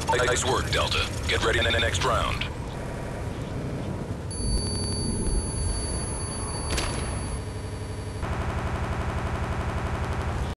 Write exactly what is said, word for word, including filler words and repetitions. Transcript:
Nice work, Delta. Get ready in the next round.